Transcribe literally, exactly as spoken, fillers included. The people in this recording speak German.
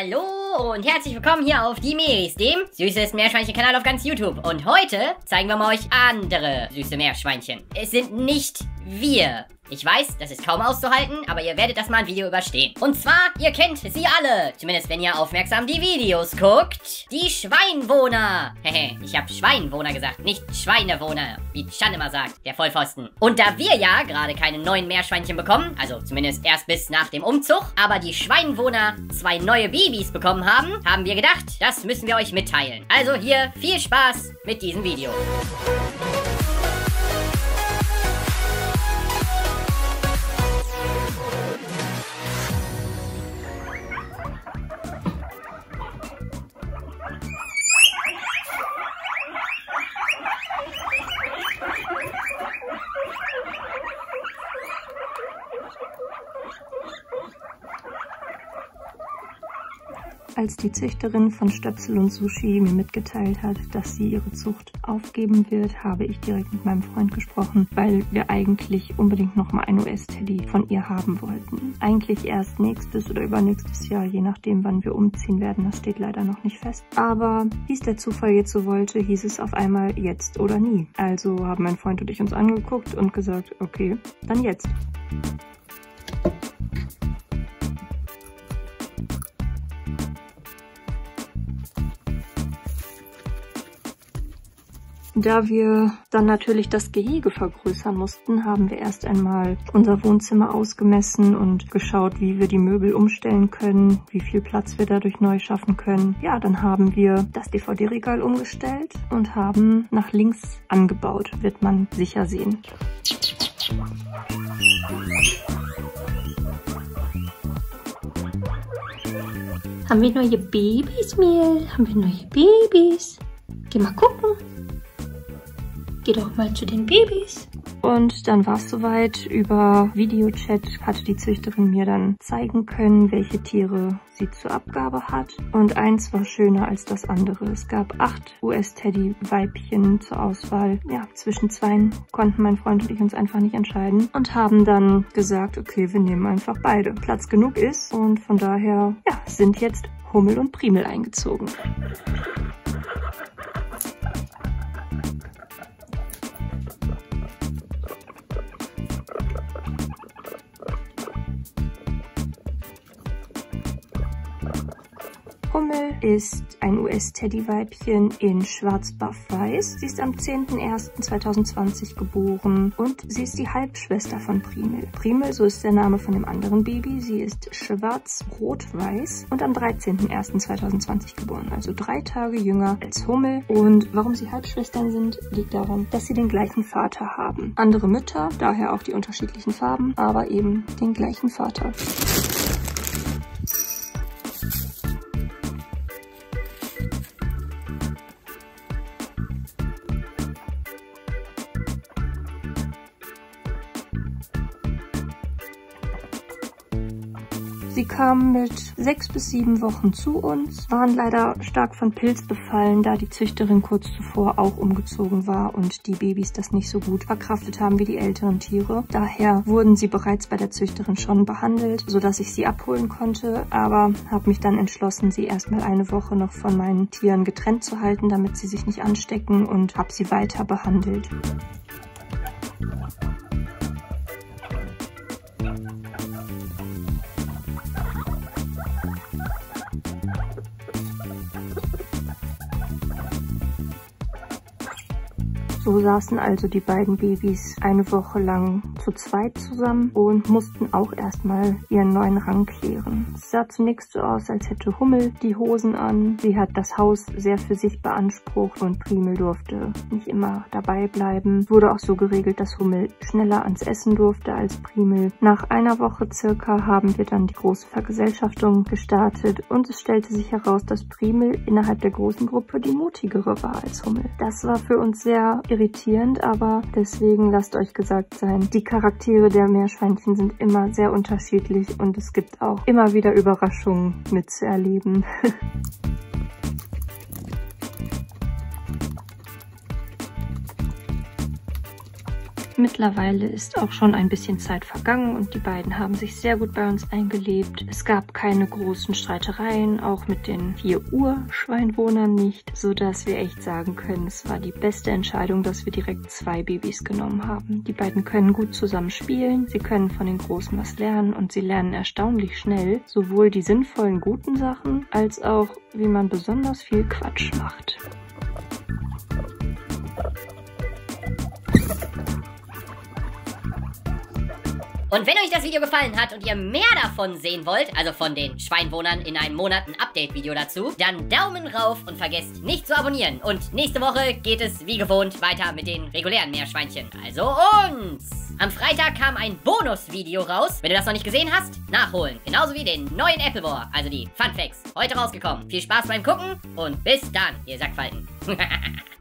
Hallo und herzlich willkommen hier auf die Meris, dem süßesten Meerschweinchen-Kanal auf ganz YouTube. Und heute zeigen wir mal euch andere süße Meerschweinchen. Es sind nicht wir. Ich weiß, das ist kaum auszuhalten, aber ihr werdet das mal ein Video überstehen. Und zwar, ihr kennt sie alle. Zumindest, wenn ihr aufmerksam die Videos guckt. Die Schweinwohner. Hehe, ich habe Schweinwohner gesagt, nicht Schweinewohner, wie Chan immer sagt, der Vollpfosten. Und da wir ja gerade keine neuen Meerschweinchen bekommen, also zumindest erst bis nach dem Umzug, aber die Schweinwohner zwei neue Babys bekommen haben, haben wir gedacht, das müssen wir euch mitteilen. Also hier, viel Spaß mit diesem Video. Als die Züchterin von Stöpsel und Sushi mir mitgeteilt hat, dass sie ihre Zucht aufgeben wird, habe ich direkt mit meinem Freund gesprochen, weil wir eigentlich unbedingt nochmal einen U S-Teddy von ihr haben wollten. Eigentlich erst nächstes oder übernächstes Jahr, je nachdem wann wir umziehen werden, das steht leider noch nicht fest. Aber wie es der Zufall jetzt so wollte, hieß es auf einmal jetzt oder nie. Also haben mein Freund und ich uns angeguckt und gesagt, okay, dann jetzt. Da wir dann natürlich das Gehege vergrößern mussten, haben wir erst einmal unser Wohnzimmer ausgemessen und geschaut, wie wir die Möbel umstellen können, wie viel Platz wir dadurch neu schaffen können. Ja, dann haben wir das D V D-Regal umgestellt und haben nach links angebaut, wird man sicher sehen. Haben wir neue Babys, Miel? Haben wir neue Babys? Geh mal gucken. Geh doch mal zu den Babys. Und dann war es soweit. Über Videochat hatte die Züchterin mir dann zeigen können, welche Tiere sie zur Abgabe hat. Und eins war schöner als das andere. Es gab acht U S-Teddy-Weibchen zur Auswahl. Ja, zwischen zweien konnten mein Freund und ich uns einfach nicht entscheiden. Und haben dann gesagt, okay, wir nehmen einfach beide. Platz genug ist. Und von daher, ja, sind jetzt Hummel und Primel eingezogen. Hummel ist ein U S-Teddy-Weibchen in Schwarz-Buff-Weiß. Sie ist am zehnten ersten zweitausendzwanzig geboren und sie ist die Halbschwester von Primel. Primel, so ist der Name von dem anderen Baby, sie ist schwarz-rot-weiß und am dreizehnten ersten zweitausendzwanzig geboren, also drei Tage jünger als Hummel. Und warum sie Halbschwestern sind, liegt daran, dass sie den gleichen Vater haben. Andere Mütter, daher auch die unterschiedlichen Farben, aber eben den gleichen Vater. Sie kamen mit sechs bis sieben Wochen zu uns, waren leider stark von Pilz befallen, da die Züchterin kurz zuvor auch umgezogen war und die Babys das nicht so gut verkraftet haben wie die älteren Tiere. Daher wurden sie bereits bei der Züchterin schon behandelt, sodass ich sie abholen konnte, aber habe mich dann entschlossen, sie erstmal eine Woche noch von meinen Tieren getrennt zu halten, damit sie sich nicht anstecken, und habe sie weiter behandelt. So saßen also die beiden Babys eine Woche lang zu zweit zusammen und mussten auch erstmal ihren neuen Rang klären. Es sah zunächst so aus, als hätte Hummel die Hosen an. Sie hat das Haus sehr für sich beansprucht und Primel durfte nicht immer dabei bleiben. Wurde auch so geregelt, dass Hummel schneller ans Essen durfte als Primel. Nach einer Woche circa haben wir dann die große Vergesellschaftung gestartet und es stellte sich heraus, dass Primel innerhalb der großen Gruppe die mutigere war als Hummel. Das war für uns sehr irritierend, aber deswegen lasst euch gesagt sein, die Charaktere der Meerschweinchen sind immer sehr unterschiedlich und es gibt auch immer wieder Überraschungen mitzuerleben. Mittlerweile ist auch schon ein bisschen Zeit vergangen und die beiden haben sich sehr gut bei uns eingelebt. Es gab keine großen Streitereien, auch mit den vier Urschweinwohnern nicht, sodass wir echt sagen können, es war die beste Entscheidung, dass wir direkt zwei Babys genommen haben. Die beiden können gut zusammen spielen, sie können von den Großen was lernen und sie lernen erstaunlich schnell sowohl die sinnvollen guten Sachen, als auch wie man besonders viel Quatsch macht. Und wenn euch das Video gefallen hat und ihr mehr davon sehen wollt, also von den Schweinwohnern in einem Monat ein Update-Video dazu, dann Daumen rauf und vergesst nicht zu abonnieren. Und nächste Woche geht es wie gewohnt weiter mit den regulären Meerschweinchen, also uns. Am Freitag kam ein Bonus-Video raus. Wenn du das noch nicht gesehen hast, nachholen. Genauso wie den neuen Appleboar, also die Fun Facts, heute rausgekommen. Viel Spaß beim Gucken und bis dann, ihr Sackfalten.